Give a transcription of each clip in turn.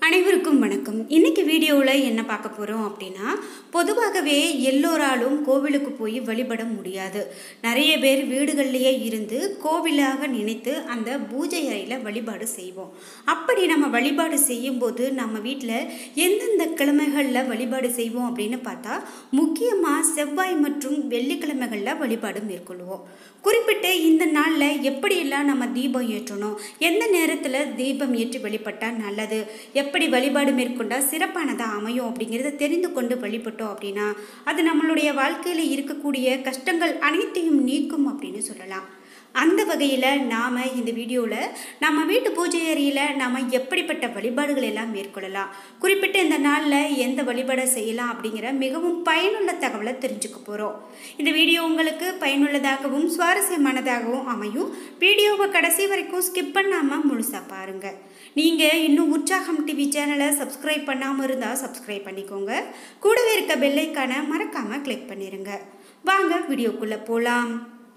அனைவருக்கும் வணக்கம். இன்னைக்கு வீடியோவில் என்ன பார்க்க போகிறோம் அப்படின்னா, பொதுவாகவே எல்லோராலும் கோவிலுக்கு போய் வழிபட முடியாது. நிறைய பேர் வீடுகள்லேயே இருந்து கோவிலாக நினைத்து அந்த பூஜை அறையில் வழிபாடு செய்வோம். அப்படி நம்ம வழிபாடு செய்யும்போது நம்ம வீட்டில் எந்தெந்த கிழமைகளில் வழிபாடு செய்வோம் அப்படின்னு பார்த்தா, முக்கியமாக செவ்வாய் மற்றும் வெள்ளிக்கிழமைகளில் வழிபாடு மேற்கொள்வோம். குறிப்பிட்ட இந்த நாளில் எப்படியெல்லாம் நம்ம தீபம் ஏற்றணும், எந்த நேரத்தில் தீபம் ஏற்றி வழிபட்டால் நல்லது, எப்படி வழிபாடு மேற்கொண்டால் சிறப்பானதாக அமையும் அப்படிங்கிறத தெரிந்து கொண்டு வழிபட்டோம் அப்படின்னா அது நம்மளுடைய வாழ்க்கையில் இருக்கக்கூடிய கஷ்டங்கள் அனைத்தையும் நீக்கும் அப்படின்னு சொல்லலாம். அந்த வகையில் நாம் இந்த வீடியோவில் நம்ம வீட்டு பூஜை அறையில் நாம் எப்படிப்பட்ட வழிபாடுகள் எல்லாம் மேற்கொள்ளலாம், குறிப்பிட்ட இந்த நாளில் எந்த வழிபாடை செய்யலாம் அப்படிங்கிற மிகவும் பயனுள்ள தகவலை தெரிஞ்சுக்க போகிறோம். இந்த வீடியோ உங்களுக்கு பயனுள்ளதாகவும் சுவாரஸ்யமானதாகவும் அமையும். வீடியோவை கடைசி வரைக்கும் ஸ்கிப் பண்ணாமல் முழுசாக பாருங்கள். நீங்கள் இன்னும் உற்சாகம் டிவி சேனலை சப்ஸ்கிரைப் பண்ணாமல் இருந்தால் சப்ஸ்கிரைப் பண்ணிக்கோங்க. கூடவே இருக்க பெல்லைக்கான மறக்காமல் கிளிக் பண்ணிடுங்க. வாங்க வீடியோக்குள்ளே போகலாம்.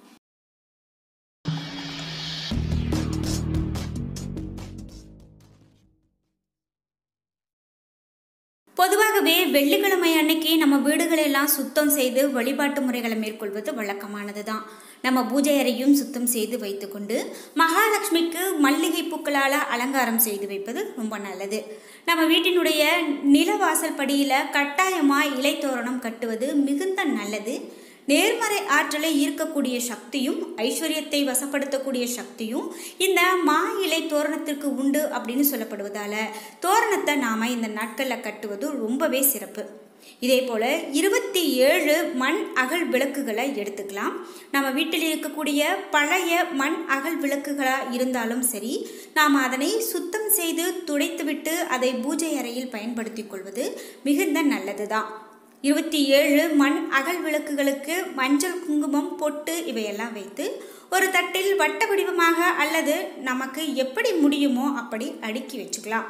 பொதுவாகவே வெள்ளிக்கிழமை அன்னைக்கு நம்ம வீடுகளெல்லாம் சுத்தம் செய்து வழிபாட்டு முறைகளை மேற்கொள்வது வழக்கமானது தான். நம்ம பூஜை அறையும் சுத்தம் செய்து வைத்துக்கொண்டு மகாலட்சுமிக்கு மல்லிகை பூக்களால் அலங்காரம் செய்து வைப்பது ரொம்ப நல்லது. நம்ம வீட்டினுடைய நிலவாசல் படியில் கட்டாயமாக இலைத்தோரணம் கட்டுவது மிகுந்த நல்லது. நேர்மறை ஆற்றலை ஈர்க்கக்கூடிய சக்தியும் ஐஸ்வர்யத்தை வசப்படுத்தக்கூடிய சக்தியும் இந்த மா இலை தோரணத்திற்கு உண்டு அப்படின்னு சொல்லப்படுவதால் தோரணத்தை நாம் இந்த நாட்களில் கட்டுவது ரொம்பவே சிறப்பு. இதே போல் 27 மண் அகல் விளக்குகளை எடுத்துக்கலாம். நம்ம வீட்டில் இருக்கக்கூடிய பழைய மண் அகல் விளக்குகளாக இருந்தாலும் சரி, நாம் அதனை சுத்தம் செய்து துடைத்துவிட்டு அதை பூஜை அறையில் பயன்படுத்தி கொள்வது மிகுந்த நல்லது தான். 27 மண் அகல் விளக்குகளுக்கு மஞ்சள், குங்குமம், பொட்டு இவையெல்லாம் வைத்து ஒரு தட்டில் வட்ட வடிவமாக அல்லது நமக்கு எப்படி முடியுமோ அப்படி அடுக்கி வச்சுக்கலாம்.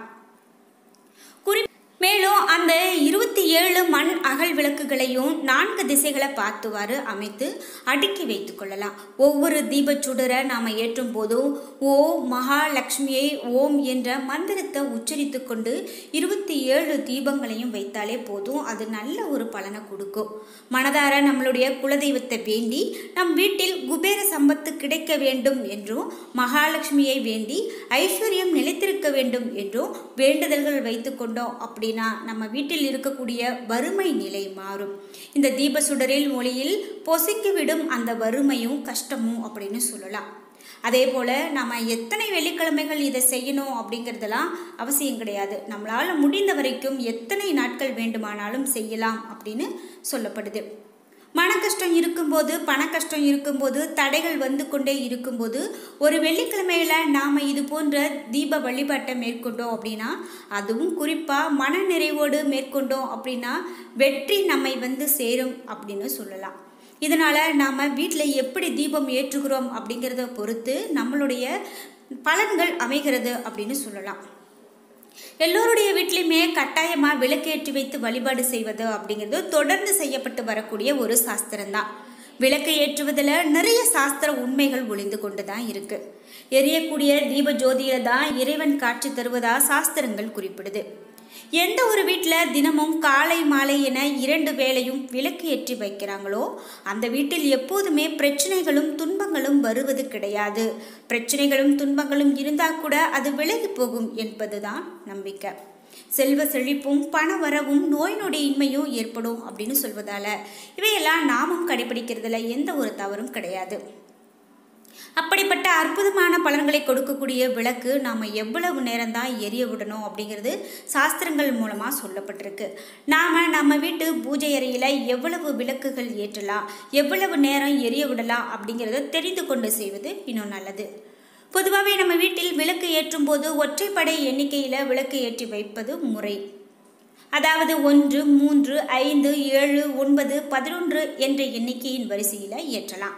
மேலும் அந்த 27 மண் அகல் விளக்குகளையும் 4 திசைகளை பார்த்துவாறு அமைத்து அடுக்கி வைத்து கொள்ளலாம். ஒவ்வொரு தீபச்சுடரை நாம் ஏற்றும் போதும் ஓம் மகாலட்சுமியை ஓம் என்ற மந்திரத்தை உச்சரித்து கொண்டு 27 தீபங்களையும் வைத்தாலே போதும். அது நல்ல ஒரு பலனை கொடுக்கும். மனதார நம்மளுடைய குலதெய்வத்தை வேண்டி நம் வீட்டில் குபேர சம்பத்து கிடைக்க வேண்டும் என்றும், மகாலட்சுமியை வேண்டி ஐஸ்வர்யம் நிலைத்திருக்க வேண்டும் என்றும் வேண்டுதல்கள் வைத்து கொண்டோம் அப்படி நம்ம வீட்டில் இருக்கக்கூடிய வறுமை நிலை மாறும். இந்த தீப சுடரில் ஒளியில் பொசுக்கிவிடும் அந்த வறுமையும் கஷ்டமும் அப்படின்னு சொல்லலாம். அதே போல் நம்ம எத்தனை வெள்ளிக்கிழமைகள் இதை செய்யணும் அப்படிங்கிறதெல்லாம் அவசியம் கிடையாது. நம்மளால் முடிந்த வரைக்கும் எத்தனை நாட்கள் வேண்டுமானாலும் செய்யலாம் அப்படின்னு சொல்லப்படுது. மன கஷ்டம் இருக்கும்போது, பண கஷ்டம் இருக்கும்போது, தடைகள் வந்து கொண்டே இருக்கும்போது ஒரு வெள்ளிக்கிழமையில் நாம் இது போன்ற தீப வழிபாட்டை மேற்கொண்டோம் அப்படின்னா, அதுவும் குறிப்பாக மன நிறைவோடு மேற்கொண்டோம் அப்படின்னா வெற்றி நம்மை வந்து சேரும் அப்படின்னு சொல்லலாம். இதனால் நாம் வீட்டில் எப்படி தீபம் ஏற்றுகிறோம் அப்படிங்கிறத பொறுத்து நம்மளுடைய பலன்கள் அமைகிறது அப்படின்னு சொல்லலாம். எல்லோருடைய வீட்லையுமே கட்டாயமாக விளக்கேற்றி வைத்து வழிபாடு செய்வது அப்படிங்கிறது தொடர்ந்து செய்யப்பட்டு வரக்கூடிய ஒரு சாஸ்திரம்தான். விளக்கு ஏற்றுவதில் நிறைய சாஸ்திர உண்மைகள் ஒளிந்து கொண்டு தான் இருக்குது. எரியக்கூடிய தீப ஜோதியில் தான் இறைவன் காட்சி தருவதா சாஸ்திரங்கள் குறிப்பிடுது. எந்த ஒரு வீட்டில் தினமும் காலை மாலை என 2 வேளையும் விளக்கு ஏற்றி வைக்கிறாங்களோ அந்த வீட்டில் எப்போதுமே பிரச்சனைகளும் துன்பங்களும் வருவது கிடையாது. பிரச்சனைகளும் துன்பங்களும் இருந்தால் கூட அது விலகி போகும் என்பதுதான் நம்பிக்கை. செல்வ செழிப்பும் பண வரவும் நோய் நொடியின்மையும் ஏற்படும் அப்படின்னு சொல்வதால இவையெல்லாம் நாமும் கடைபிடிக்கிறதுல எந்த ஒரு தவறும் கிடையாது. அப்படிப்பட்ட அற்புதமான பலன்களை கொடுக்கக்கூடிய விளக்கு நாம் எவ்வளவு நேரம் தான் எரிய விடணும் அப்படிங்கிறது சாஸ்திரங்கள் மூலமாக சொல்லப்பட்டிருக்கு. நாம் நம்ம வீட்டு பூஜை அறையில் எவ்வளவு விளக்குகள் ஏற்றலாம், எவ்வளவு நேரம் எரிய விடலாம் அப்படிங்கிறத தெரிந்து கொண்டு செய்வது இன்னும் நல்லது. பொதுவாகவே நம்ம வீட்டில் விளக்கு ஏற்றும் போது ஒற்றைப்படை எண்ணிக்கையில் விளக்கு ஏற்றி வைப்பது முறை. அதாவது 1, 3, 5, 7, 9, 11 என்ற எண்ணிக்கையின் வரிசையில் ஏற்றலாம்.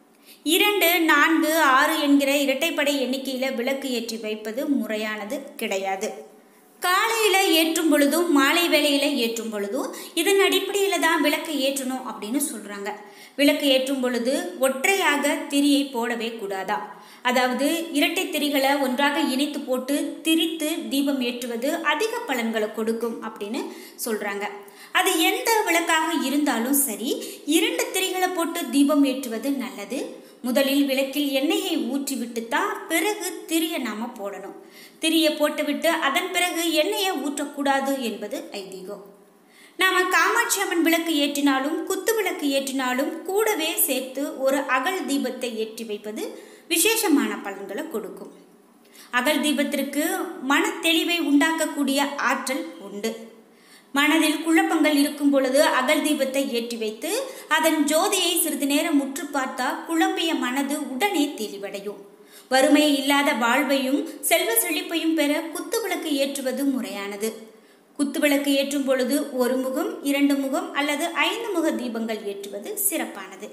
2, 4, 6 என்கிற இரட்டைப்படை எண்ணிக்கையில் விளக்கு ஏற்றி வைப்பது முறையானது கிடையாது. காலையில் ஏற்றும் பொழுதும் மாலை வேளையில் ஏற்றும் பொழுதும் இதன் அடிப்படையில் தான் விளக்கு ஏற்றணும் அப்படின்னு சொல்கிறாங்க. விளக்கு ஏற்றும் பொழுது ஒற்றையாக திரியை போடவே கூடாதா. அதாவது இரட்டை திரிகளை ஒன்றாக இணைத்து போட்டு திரித்து தீபம் ஏற்றுவது அதிக பலன்களை கொடுக்கும் அப்படின்னு சொல்றாங்க. அது எந்த விளக்காக இருந்தாலும் சரி, 2 திரிகளை போட்டு தீபம் ஏற்றுவது நல்லது. முதலில் விளக்கில் எண்ணெயை ஊற்றி விட்டுத்தான் பிறகு திரியை நாம போடணும். திரியை போட்டுவிட்டு அதன் பிறகு எண்ணெயை ஊற்றக்கூடாது என்பது ஐதீகம். நாம காமாட்சி அம்மன் விளக்கு ஏற்றினாலும் குத்து விளக்கு ஏற்றினாலும் கூடவே சேர்த்து ஒரு அகல் தீபத்தை ஏற்றி வைப்பது விசேஷமான பலன்களை கொடுக்கும். அகல் தீபத்திற்கு மன தெளிவை உண்டாக்கக்கூடிய ஆற்றல் உண்டு. மனதில் குழப்பங்கள் இருக்கும் பொழுது அகல் தீபத்தை ஏற்றி வைத்து அதன் ஜோதியை சிறிது நேரம் முற்று பார்த்தா குழம்பிய மனது உடனே தெளிவடையும். வறுமை இல்லாத வாழ்வையும் செல்வ செழிப்பையும் பெற குத்து விளக்கு ஏற்றுவது முறையானது. குத்து விளக்கு ஏற்றும் பொழுது 1 முகம், 2 முகம் அல்லது 5 முக தீபங்கள் ஏற்றுவது சிறப்பானது.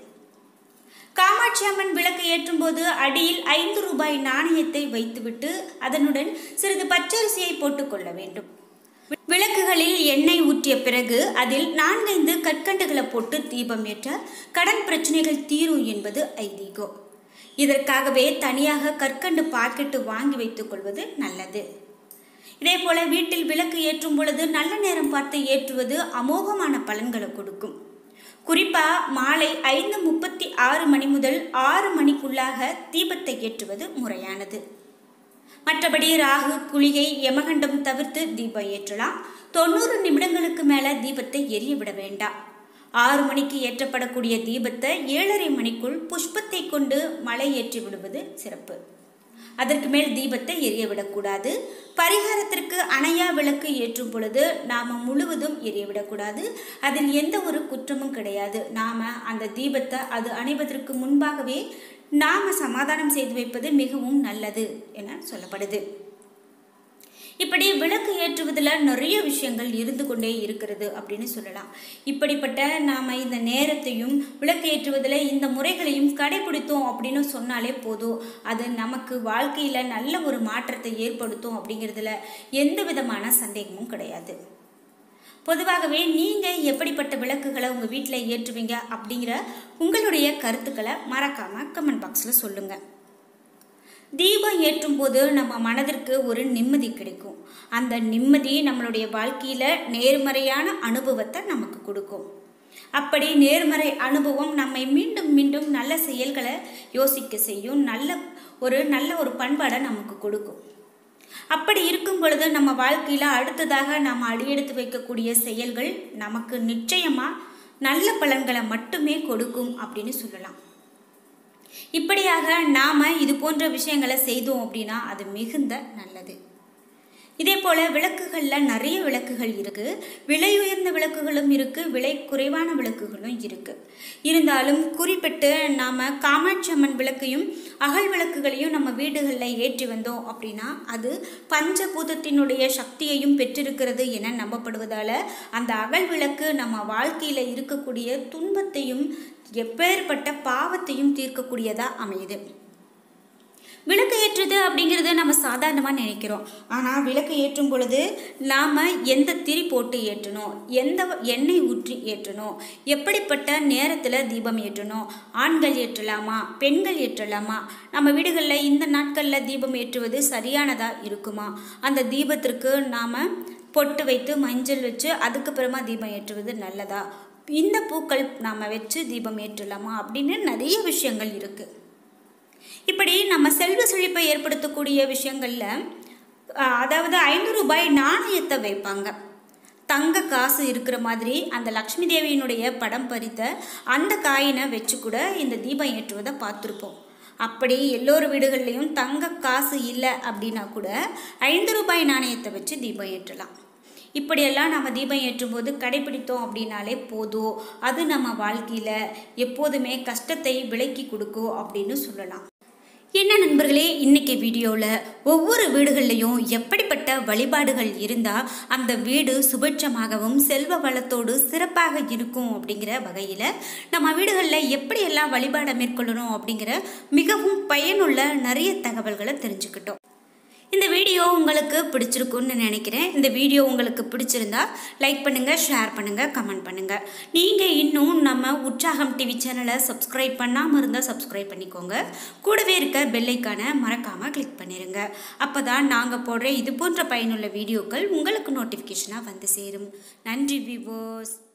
காமாட்சி அம்மன் விளக்கு ஏற்றும் போது அடியில் 5 ரூபாய் நாணயத்தை வைத்துவிட்டு அதனுடன் சிறிது பச்சரிசியை போட்டுக்கொள்ள வேண்டும். விளக்குகளில் எண்ணெய் ஊற்றிய பிறகு அதில் 4-5 கற்கண்டுகளை போட்டு தீபம் ஏற்ற கடன் பிரச்சனைகள் தீரும் என்பது ஐதீகம். இதற்காகவே தனியாக கற்கண்டு பாக்கெட்டு வாங்கி வைத்துக் கொள்வது நல்லது. இதே போல வீட்டில் விளக்கு ஏற்றும் பொழுது நல்ல நேரம் பார்த்து ஏற்றுவது அமோகமான பலன்களை கொடுக்கும். குறிப்பா மாலை 5:36 மணி முதல் 6 மணிக்குள்ளாக தீபத்தை ஏற்றுவது முறையானது. மற்றபடி ராகு, குளிகை, யமகண்டம் தவிர்த்து தீபம் ஏற்றலாம். 90 நிமிடங்களுக்கு மேல தீபத்தை எரிய விட வேண்டாம். 6 மணிக்கு ஏற்றப்படக்கூடிய தீபத்தை 7:30 மணிக்குள் புஷ்பத்தை கொண்டு மலை ஏற்றி விடுவது சிறப்பு. அதற்கு மேல் தீபத்தை எரிய விடக்கூடாது. பரிகாரத்திற்கு அணையா விளக்கு ஏற்றும் பொழுது நாம முழுவதும் எரிய விடக்கூடாது. அதில் எந்த ஒரு குற்றமும் கிடையாது. நாம அந்த தீபத்தை அது அணைவதற்கு முன்பாகவே நாம சமாதானம் செய்து வைப்பது மிகவும் நல்லது என சொல்லப்படுது. இப்படி விளக்கு ஏற்றுவதில் நிறைய விஷயங்கள் இருந்து கொண்டே இருக்கிறது அப்படின்னு சொல்லலாம். இப்படிப்பட்ட நாம இந்த நேரத்தையும் விளக்கு ஏற்றுவதில் இந்த முறைகளையும் கடைபிடித்தோம் அப்படின்னு சொன்னாலே போதும், அது நமக்கு வாழ்க்கையில நல்ல ஒரு மாற்றத்தை ஏற்படுத்தும் அப்படிங்கிறதுல எந்த விதமான சந்தேகமும் கிடையாது. பொதுவாகவே நீங்க எப்படிப்பட்ட விளக்குகளை உங்க வீட்டில் ஏற்றுவீங்க அப்படிங்கிற உங்களுடைய கருத்துக்களை மறக்காம கமெண்ட் பாக்ஸ்ல சொல்லுங்க. தீபம் ஏற்றும் போது நம்ம மனதிற்கு ஒரு நிம்மதி கிடைக்கும். அந்த நிம்மதி நம்மளுடைய வாழ்க்கையில நேர்மறையான அனுபவத்தை நமக்கு கொடுக்கும். அப்படி நேர்மறை அனுபவம் நம்மை மீண்டும் மீண்டும் நல்ல செயல்களை யோசிக்க செய்யும். நல்ல ஒரு பண்பாடை நமக்கு கொடுக்கும். அப்படி இருக்கும் பொழுது நம்ம வாழ்க்கையில அடுத்ததாக நாம் அடியெடுத்து வைக்கக்கூடிய செயல்கள் நமக்கு நிச்சயமா நல்ல பலன்களை மட்டுமே கொடுக்கும் அப்படின்னு சொல்லலாம். இப்படியாக நாம இது போன்ற விஷயங்களை செய்தோம் அப்படின்னா அது மிகுந்த நல்லது. இதே போல விளக்குகள்ல நிறைய விளக்குகள் இருக்கு. விலை உயர்ந்த விளக்குகளும் இருக்கு, விலை குறைவான விளக்குகளும் இருக்கு. இருந்தாலும் குறிப்பிட்டு நாம காமாட்சி அம்மன் விளக்கையும் அகல் விளக்குகளையும் நம்ம வீடுகளில் ஏற்றி வந்தோம் அப்படின்னா அது பஞ்சபூதத்தினுடைய சக்தியையும் பெற்றிருக்கிறது என நம்பப்படுவதால அந்த அகல் விளக்கு நம்ம வாழ்க்கையில இருக்கக்கூடிய துன்பத்தையும் எப்பேற்பட்ட பாவத்தையும் தீர்க்கக்கூடியதா அமையுது. விளக்கு ஏற்றுது அப்படிங்கிறது நம்ம சாதாரணமாக நினைக்கிறோம். ஆனால் விளக்கு ஏற்றும் பொழுது நாம் எந்த திரி போட்டு ஏற்றணும், எந்த எண்ணெய் ஊற்றி ஏற்றணும், எப்படிப்பட்ட நேரத்தில் தீபம் ஏற்றணும், ஆண்கள் ஏற்றலாமா, பெண்கள் ஏற்றலாமா, நம்ம வீடுகளில் இந்த நாட்களில் தீபம் ஏற்றுவது சரியானதாக இருக்குமா, அந்த தீபத்திற்கு நாம் பொட்டு வைத்து மஞ்சள் வச்சு அதுக்கப்புறமா தீபம் ஏற்றுவது நல்லதா, இந்த பூக்கள் நாம் வச்சு தீபம் ஏற்றலாமா அப்படின்னு நிறைய விஷயங்கள் இருக்குது. இப்படி நம்ம செல்வ செழிப்பை ஏற்படுத்தக்கூடிய விஷயங்கள்ல அதாவது 500 ரூபாய் நாணயத்தை வைப்பாங்க. தங்க காசு இருக்கிற மாதிரி அந்த லக்ஷ்மி தேவியினுடைய படம் பறித்த அந்த காயினை வச்சு கூட இந்த தீபம் ஏற்றுவதை பார்த்துருப்போம். அப்படி எல்லோரு வீடுகள்லையும் தங்க காசு இல்லை அப்படின்னா கூட 5 ரூபாய் நாணயத்தை வச்சு தீபம் ஏற்றலாம். இப்படியெல்லாம் நம்ம தீபம் ஏற்றும் போது கடைபிடித்தோம் அப்படின்னாலே போதும், அது நம்ம வாழ்க்கையில எப்போதுமே கஷ்டத்தை விலக்கி கொடுக்கும் அப்படின்னு சொல்லலாம். என்ன நண்பர்களே, இன்னைக்கு வீடியோவில் ஒவ்வொரு வீடுகள்லையும் எப்படிப்பட்ட வழிபாடுகள் இருந்தால் அந்த வீடு சுபிட்சமாகவும் செல்வ வளத்தோடு சிறப்பாக இருக்கும் அப்படிங்கிற வகையில் நம்ம வீடுகளில் எப்படியெல்லாம் வழிபாடை மேற்கொள்ளணும் அப்படிங்கிற மிகவும் பயனுள்ள நிறைய தகவல்களை தெரிஞ்சுக்கிட்டோம். இந்த வீடியோ உங்களுக்கு பிடிச்சிருக்குன்னு நினைக்கிறேன். இந்த வீடியோ உங்களுக்கு பிடிச்சிருந்தா லைக் பண்ணுங்கள், ஷேர் பண்ணுங்கள், கமெண்ட் பண்ணுங்கள். நீங்கள் இன்னும் நம்ம உற்சாகம் டிவி சேனலை சப்ஸ்கிரைப் பண்ணாமல் இருந்தால் சப்ஸ்கிரைப் பண்ணிக்கோங்க. கூடவே இருக்க பெல் ஐக்கானை மறக்காமல் கிளிக் பண்ணிடுங்க. அப்போ தான் நாங்கள் போடுற இது போன்ற பயனுள்ள வீடியோக்கள் உங்களுக்கு நோட்டிஃபிகேஷனாக வந்து சேரும். நன்றி வியூவர்ஸ்.